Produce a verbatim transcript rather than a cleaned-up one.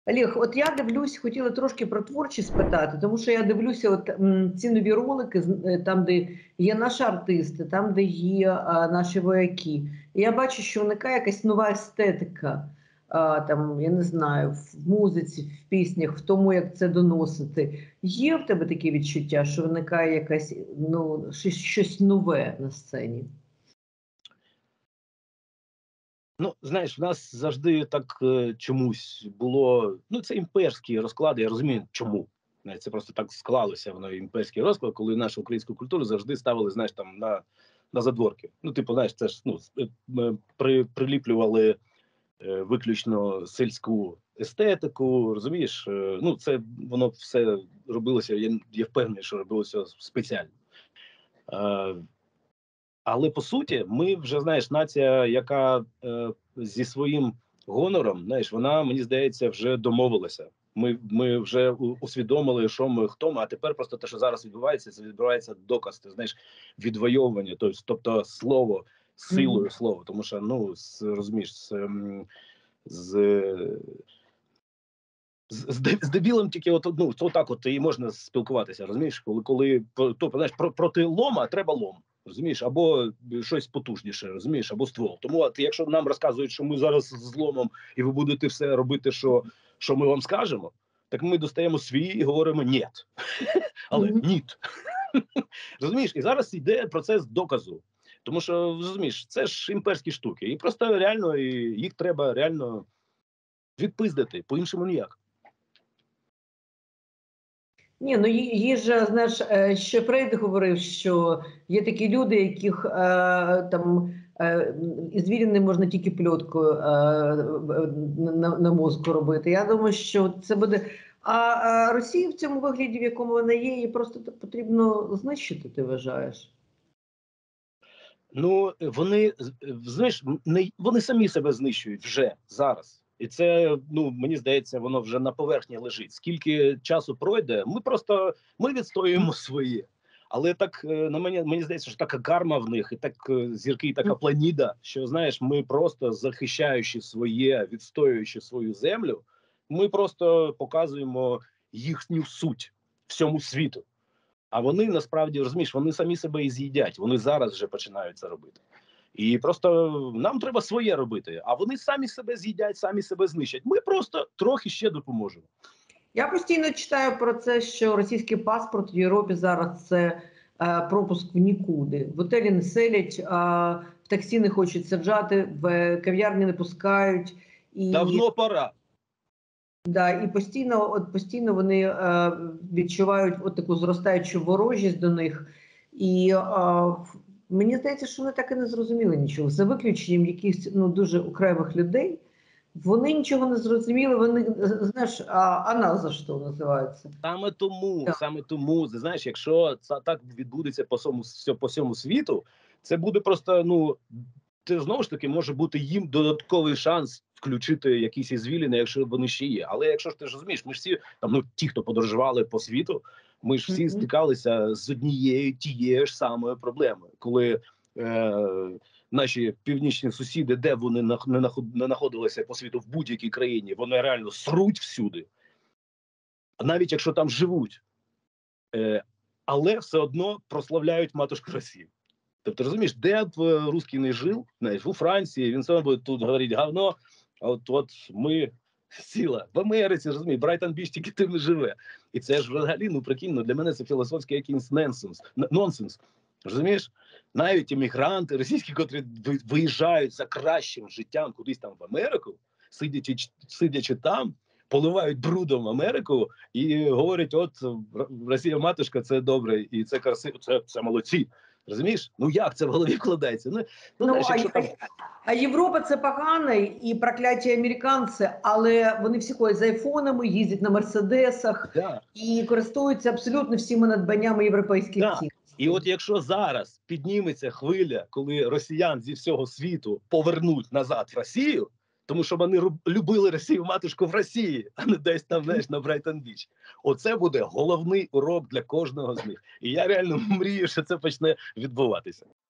Олег, от я дивлюсь, хотіла трошки про творчість спитати, тому що я дивлюся от, м, ці нові ролики, з- е, там, де є наші артисти, там, де є а, наші вояки. І я бачу, що виникає якась нова естетика, а, там, я не знаю, в музиці, в піснях, в тому, як це доносити. Є в тебе таке відчуття, що виникає якась, ну, щось, щось нове на сцені? Ну, знаєш, в нас завжди так е, чомусь було. Ну, це імперські розклади. Я розумію, чому. Е, Це просто так склалося. Воно імперський розклад, коли нашу українську культуру завжди ставили, знаєш, там на, на задворки. Ну, типу, знаєш, це ж ну с- е, м, при, приліплювали е, виключно сільську естетику. Розумієш? Е, ну, це воно все робилося. Я, я впевнений, що робилося спеціально. Е, Але по суті, ми вже знаєш, нація, яка е, зі своїм гонором, знаєш, вона мені здається, вже домовилася. Ми ми вже у- усвідомили, що ми хто ми. А тепер просто те, що зараз відбувається, це відбувається доказ, ти знаєш, відвоювання, тобто, тобто слово силою слова. Тому що ну з, розумієш, з, ем, з з, з, де- з дебілом тільки от, ну, то так от і можна спілкуватися, розумієш, коли коли про- то знаєш, про, проти лома треба лом, розумієш, або щось потужніше, розумієш, або ствол. Тому от якщо нам розказують, що ми зараз з ломом і ви будете все робити, що, що ми вам скажемо, так ми достаємо свій і говоримо ні. Але Мгм. ні. Розумієш, і зараз йде процес доказу. Тому що розумієш, це ж імперські штуки, і просто реально і їх треба реально відпиздити, по-іншому ніяк. Ні, ну є, є ж, знаєш, е, ще Фрейд говорив, що є такі люди, яких е, там е, із звірини можна тільки пльоткою е, на, на мозку робити. Я думаю, що це буде. А, а Росія в цьому вигляді, в якому вона є, її просто т- потрібно знищити, ти вважаєш? Ну, вони з- знаєш, не вони самі себе знищують вже зараз. І це, ну мені здається, воно вже на поверхні лежить. Скільки часу пройде, ми просто ми відстоюємо своє. Але так е, на мені мені здається, що така карма в них, і так е, зірки, і така планіда, що знаєш, ми просто захищаючи своє, відстоюючи свою землю, ми просто показуємо їхню суть всьому світу. А вони насправді розумієш, вони самі себе і з'їдять. Вони зараз вже починають це робити. І просто нам треба своє робити. А вони самі себе з'їдять, самі себе знищать. Ми просто трохи ще допоможемо. Я постійно читаю про це, що російський паспорт в Європі зараз це е, пропуск в нікуди. В готелі не селять, а в таксі не хочуть саджати, в кав'ярні не пускають. І Давно пора. да, і постійно, от постійно вони е, відчувають от таку зростаючу ворожість до них. І е, мені здається, що вони так і не зрозуміли нічого. За виключенням якихось ну, дуже окремих людей, вони нічого не зрозуміли. Вони, знаєш, а, а нас за що називається? Саме тому, Так. саме тому, ти знаєш, якщо це так відбудеться по всьому, всьо- по всьому світу, це буде просто, ну, це знову ж таки може бути їм додатковий шанс включити якісь ізвіліни, якщо вони ще є. Але якщо ж ти ж розумієш, ми ж всі там, ну ті, хто подорожували по світу, ми ж всі Мгм. стикалися з однією тією ж самою проблемою, коли е, наші північні сусіди, де вони нах- не наход- не знаходилися по світу в будь-якій країні, вони реально сруть всюди, навіть якщо там живуть. Е, але все одно прославляють матушку Росію. Тобто, розумієш, де б е, русський не жив, знаєш, у Франції, він все одно буде тут говорити говно, а от, от ми сила в Америці, розумієш, Брайтон Біч тільки тим і живе. І це ж взагалі, ну прикинь, ну, для мене це філософський якийсь нонсенс. н- нонсенс. Розумієш? Навіть іммігранти російські, котрі ви- виїжджають за кращим життям кудись там в Америку, сидячи, сидячи там, поливають брудом Америку і говорять: от Росія матушка, це добре, і це красиво, це, це молодці. Розумієш? Ну як це в голові вкладається? Ну, ну Ну, знаєш, а, якщо а, там а Європа це погано і прокляття американці, але вони всі ходять з айфонами, їздять на мерседесах да, і користуються абсолютно всіми надбаннями європейських да. І цінностей. от якщо зараз підніметься хвиля, коли росіян зі всього світу повернуть назад в Росію, тому що вони руб- любили Росію матушку в Росії, а не десь там, знаєш, на Брайтон Біч. Оце буде головний урок для кожного з них. І я реально мрію, що це почне відбуватися.